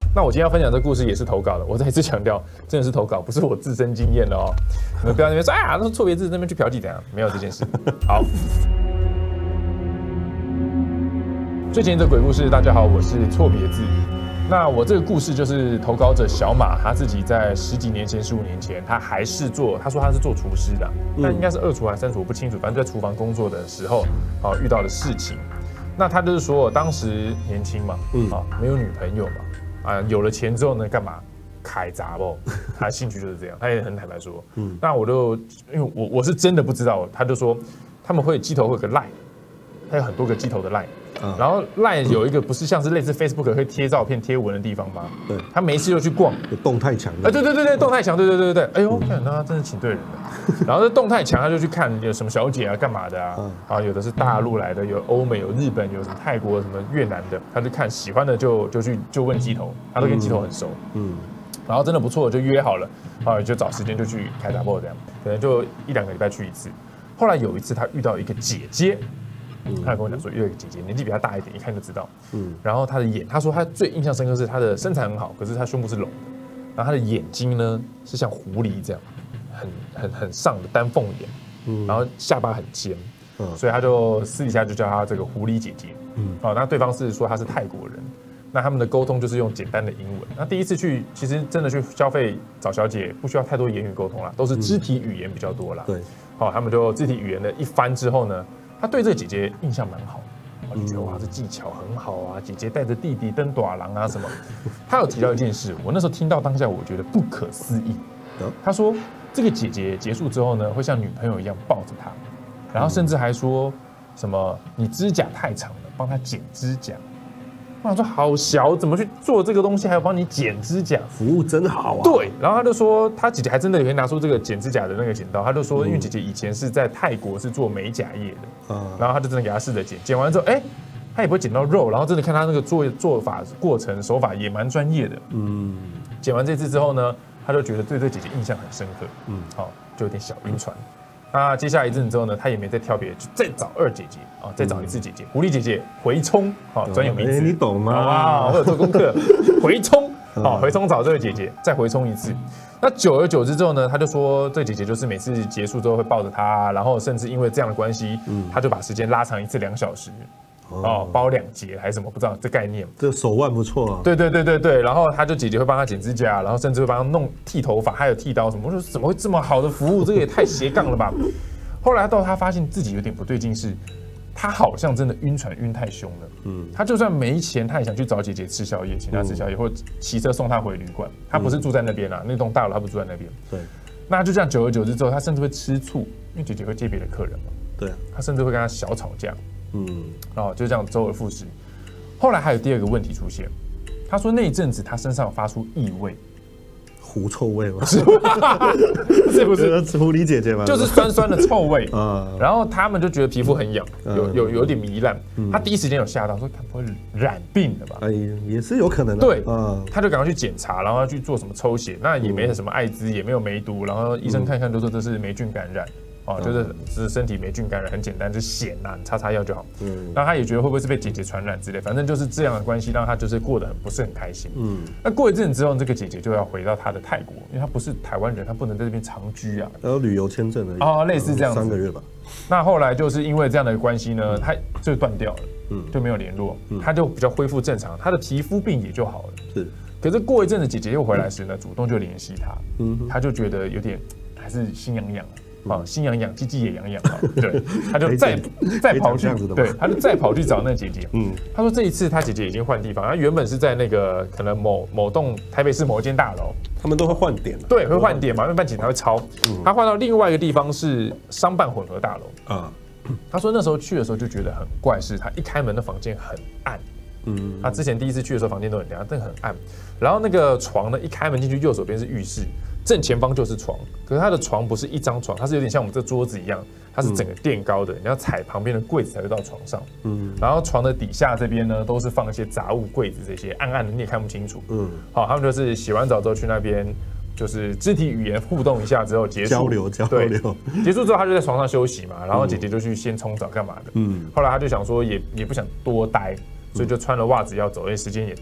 那我今天要分享这故事也是投稿的，我再一次强调，真的是投稿，不是我自身经验的哦。你们不要在那边说啊，那是错别字那边去嫖妓怎样？没有这件事。好，最前的鬼故事，大家好，我是错别字。那我这个故事就是投稿者小马，他自己在10几年前、15年前，他还是他说他是做厨师的，但应该是2厨还是3厨，我不清楚，反正在厨房工作的时候，遇到的事情。那他就是说，当时年轻嘛，没有女朋友嘛，有了钱之后呢，干嘛？开杂不？他的兴趣就是这样，他也很坦白说。那我就因为我是真的不知道，他就说他们会机头会有个 line， 他有很多个机头的 line。然后 LINE 有一个不是像是类似 Facebook 会贴照片、贴文的地方吗？对，他没事就去逛， 有动态墙的。 对，动态墙，对。哎呦，看他真是请对人了。然后这动态墙他就去看有什么小姐啊、干嘛的啊，有的是大陆来的，有欧美、有日本、有什么泰国、什么越南的，他就看喜欢的就问机头，他都跟机头很熟。然后真的不错，就约好了，就找时间就去开杂货这样，可能就1、2个礼拜去一次。后来有一次他遇到一个姐姐。他跟我讲说，有一个姐姐年纪比他大一点，一看就知道。然后他的他说他最印象深刻是他的身材很好，可是他胸部是隆的，然后他的眼睛呢是像狐狸这样，很上的丹凤眼，然后下巴很尖，所以他就私底下就叫他这个狐狸姐姐。那对方是说他是泰国人，那他们的沟通就是用简单的英文。那第一次去，其实真的去消费找小姐，不需要太多言语沟通啦，都是肢体语言比较多啦。对，他们就肢体语言的一番之后呢。他对这个姐姐印象蛮好，就觉得哇，这技巧很好啊，姐姐带着弟弟登短廊啊什么。他有提到一件事，我那时候听到当下，我觉得不可思议。他说这个姐姐结束之后呢，会像女朋友一样抱着他，然后甚至还说什么你指甲太长了，帮她剪指甲。我想说好小，怎么去做这个东西，还要帮你剪指甲， 服务真好啊。 对，然后他就说，他姐姐还真的可以拿出这个剪指甲的那个剪刀，他就说，因为姐姐以前是在泰国是做美甲业的，然后他就真的给他试着剪，剪完之后，他也不会剪到肉，然后真的看他那个做法过程手法也蛮专业的，剪完这次之后呢，他就觉得对这姐姐印象很深刻，就有点小晕船。那接下来一阵子之后呢，他也没再挑别，就再找2姐姐再找一次姐姐，狐狸姐姐回冲专有名词， 你懂吗？ 哇，我有做功课，回冲回冲找这个姐姐，再回冲一次。那久而久之之后呢，他就说这个姐姐就是每次结束之后会抱着他，然后甚至因为这样的关系，他就把时间拉长一次2小时。包2节还是什么不知道这概念， 这手腕不错啊。 对，然后他就姐姐会帮他剪指甲，然后甚至会帮他剃头发，还有剃刀什么。我说怎么会这么好的服务？这个也太斜杠了吧！后来到他发现自己有点不对劲，是他好像真的晕船晕太凶了。他就算没钱，他也想去找姐姐吃宵夜，请她吃宵夜，或者骑车送她回旅馆。他不是住在那边啦，那栋大楼他不住在那边。对，那就这样久而久之之后，他甚至会吃醋，因为姐姐会接别的客人嘛。对，他甚至会跟他小吵架。就这样周而复始。后来还有第2个问题出现，他说那一阵子他身上发出异味， 狐臭味吗？ 是不是狐狸姐姐吗？ 就是酸酸的臭味然后他们就觉得皮肤很痒，有点糜烂。他第一时间有吓到，说他不会染病了吧？ 也是有可能的。对， 他就赶快去检查，然后去做什么抽血，那也没什么艾滋，也没有梅毒，然后医生看看都说这是霉菌感染。就是身体霉菌感染，很简单，就癣啊，擦药就好。那他也觉得会不会是被姐姐传染之类，反正就是这样的关系，让他就是过得不是很开心。那过一阵子之后，这个姐姐就要回到她的泰国，因为她不是台湾人，她不能在这边长居啊。 有旅游签证而已。 类似这样子。3 个月吧。 那后来就是因为这样的关系呢，她就断掉了，就没有联络，她就比较恢复正常，她的皮肤病也就好了。是。可是过一阵子，姐姐又回来时呢，主动就联系她，她就觉得有点还是心痒痒。心痒痒，鸡鸡也痒痒对，他就再跑去，对，他就再跑去找那姐姐。他说这一次他姐姐已经换地方，他原本是在那个可能某栋台北市某一间大楼， 他们都会换点， 对，会换点嘛，因为办警察会抄。他换到另外一个地方是商办混合大楼他说那时候去的时候就觉得很怪，是他一开门的房间很暗。他之前第一次去的时候房间都很亮，但很暗。然后那个床呢，一开门进去右手边是浴室。正前方就是床，可是他的床不是一张床，它是有点像我们这桌子一样，它是整个垫高的，你要踩旁边的柜子才会到床上。然后床的底下这边呢，都是放一些杂物、柜子这些，暗暗的你也看不清楚。他们就是洗完澡之后去那边，就是肢体语言互动一下之后结束交流， 结束之后他就在床上休息嘛，然后姐姐就去先冲澡干嘛的。后来他就想说也不想多待，所以就穿了袜子要走，因为时间也到了。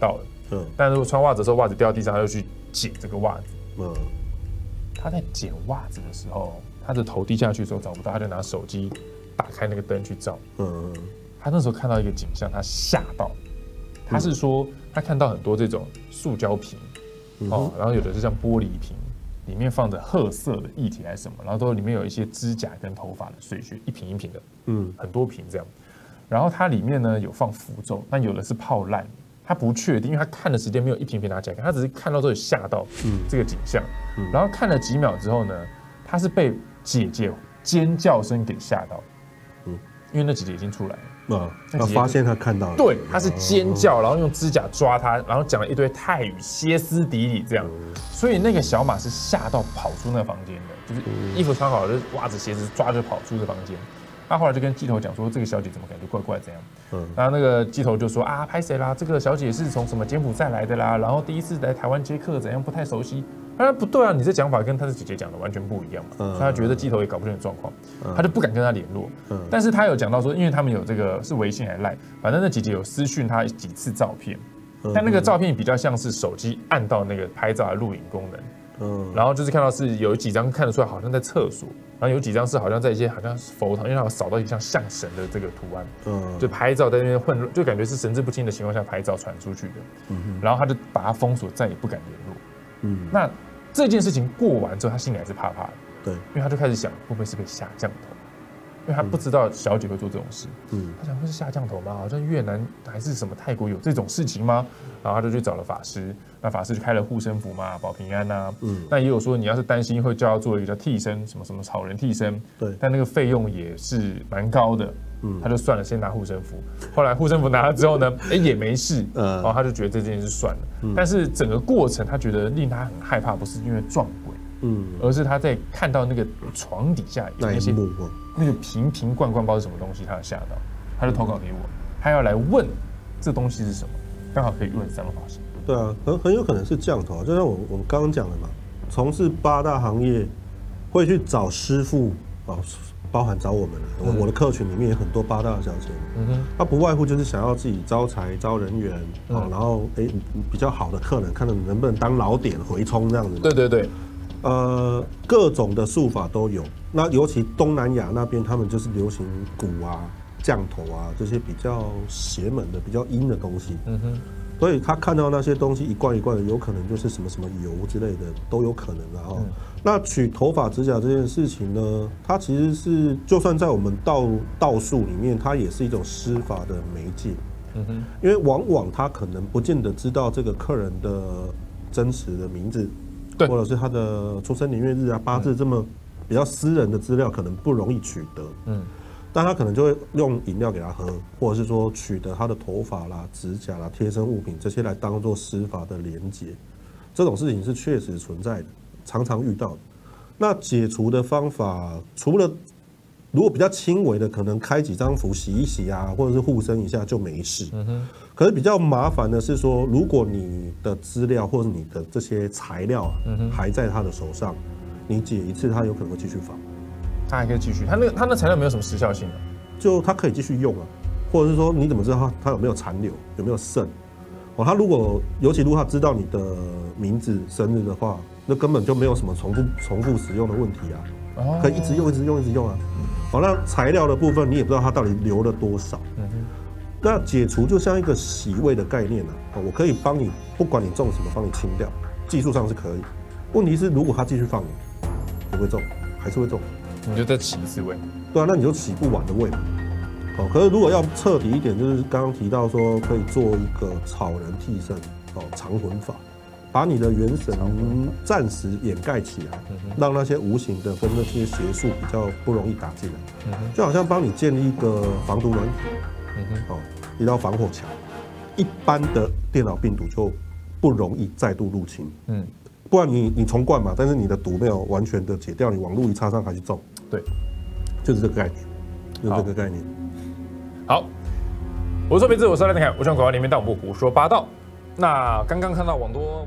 但如果穿袜子的时候，袜子掉到地上，他就去捡这个袜子。他在捡袜子的时候，他的头低下去的时候找不到，他就拿手机打开那个灯去照。他那时候看到一个景象，他吓到。他是说他看到很多这种塑胶瓶，然后有的是像玻璃瓶，里面放着褐色的液体还是什么，然后都里面有一些指甲跟头发的碎屑，一瓶一瓶的，很多瓶这样。然后它里面呢有放符咒，但有的是泡烂，他不确定，因为他看的时间没有一瓶瓶拿起来看，他只是看到之后吓到这个景象，然后看了几秒之后呢，他是被姐姐尖叫声给吓到，因为那姐姐已经出来了， 他发现他看到了， 对，他是尖叫，然后用指甲抓他，然后讲了一堆泰语，歇斯底里这样，所以那个小马是吓到跑出那个房间的，就是衣服穿好了，袜子鞋子抓着跑出这房间。他后来就跟鸡头讲说，这个小姐怎么感觉怪怪怎样？然后那个鸡头就说啊，拍谁啦？这个小姐是从什么柬埔寨来的啦，然后第一次来台湾接客怎样，不太熟悉。当然不对啊，你这讲法跟他的姐姐讲的完全不一样嘛。所以他觉得鸡头也搞不清楚状况，他就不敢跟他联络。但是他有讲到说，因为他们有这个是微信还是赖，反正那姐姐有私讯他几次照片，但那个照片比较像是手机按到那个拍照的录影功能。然后就是看到是有几张看得出来好像在厕所，然后有几张是好像在一些好像是佛堂，因为他有扫到一像象神的这个图案，就拍照在那边混乱，就感觉是神志不清的情况下拍照传出去的，然后他就把他封锁，再也不敢联络。那这件事情过完之后，他心里还是怕怕的， 对， 因为他就开始想会不会是被下降头。因为他不知道小姐会做这种事，他想会是下降头吗？好像越南还是什么泰国有这种事情吗？然后他就去找了法师，那法师就开了护身符嘛，保平安啊。那也有说你要是担心会叫他做一个叫替身，什么什么草人替身，对，但那个费用也是蛮高的，他就算了，先拿护身符。后来护身符拿了之后呢，也没事，然后他就觉得这件事算了。但是整个过程他觉得令他很害怕，不是因为撞鬼。而是他在看到那个床底下有那些那个瓶瓶罐罐，不知道是什么东西，他有吓到，他就投稿给我，他要来问这东西是什么，刚好可以问三龙法师。 对啊，很有可能是降头，就像我们刚刚讲的嘛，从事8大行业会去找师傅啊，包含找我们的，我的客群里面也很多8大小姐，他不外乎就是想要自己招财、招人缘啊，然后比较好的客人，看能不能当老点回冲这样子。 对对对。 各种的术法都有，那尤其东南亚那边，他们就是流行蛊啊、降头啊这些比较邪门的、比较阴的东西。所以他看到那些东西一罐一罐的，有可能就是什么什么油之类的都有可能的哦。那取头发指甲这件事情呢，它其实是就算在我们道术里面，它也是一种施法的媒介。因为往往他可能不见得知道这个客人的真实的名字。或者是他的出生年月日啊、八字这么比较私人的资料，可能不容易取得。但他可能就会用饮料给他喝，或者是说取得他的头发啦、指甲啦、贴身物品这些来当做施法的连结。这种事情是确实存在的，常常遇到的。那解除的方法，除了如果比较轻微的，可能开几张符洗一洗啊，或者是护身一下就没事。可是比较麻烦的是说，如果你的资料或者你的这些材料还在他的手上，你解一次，他有可能会继续放。 他还可以继续，他那材料没有什么时效性的， 就他可以继续用啊，或者是说你怎么知道他有没有残留，有没有剩？他如果尤其如果他知道你的名字、生日的话，那根本就没有什么重复使用的问题啊，可以一直用、一直用、一直用啊。那材料的部分你也不知道它到底留了多少。那解除就像一个洗胃的概念啊，我可以帮你，不管你中什么，帮你清掉，技术上是可以。问题是如果他继续放你，不会中，还是会中， 你就再洗一次胃。 对啊，那你就洗不完的胃嘛。可是如果要彻底一点，就是刚刚提到说可以做一个草人替身，藏魂法，把你的元神暂时掩盖起来，让那些无形的跟那些邪术比较不容易打进来，就好像帮你建立一个防毒软体。一道防火墙，一般的电脑病毒就不容易再度入侵。不然你重灌嘛，但是你的毒没有完全的解掉，你网络一插上还是中。对，就是这个概念，就是这个概念。 好，我是错别字，我是赖天凯，我希望广告里面但我不胡说八道。那刚刚看到网友。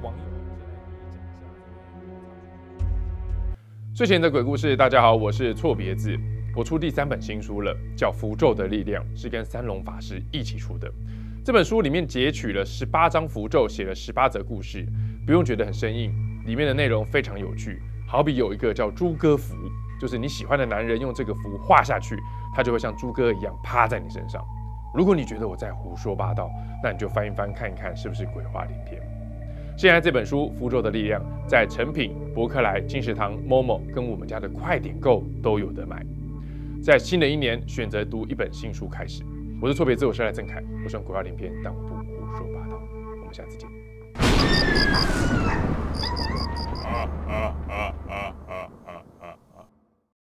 睡前的鬼故事，大家好，我是错别字。我出第3本新书了，叫《符咒的力量》，是跟三龙法师一起出的。 这本书里面截取了18张符咒，写了18则故事，不用觉得很生硬，里面的内容非常有趣。好比有一个叫猪哥符，就是你喜欢的男人用这个符画下去，他就会像猪哥一样趴在你身上。如果你觉得我在胡说八道，那你就翻一翻看一看是不是鬼话连篇。现在这本书《符咒的力量》在诚品、博客来、金石堂、Momo 跟我们家的快点购都有得买。在新的一年，选择读一本新书开始。我是错别字，我是赖正凯。我喜欢鬼话连篇，但我不胡说八道。我们下次见。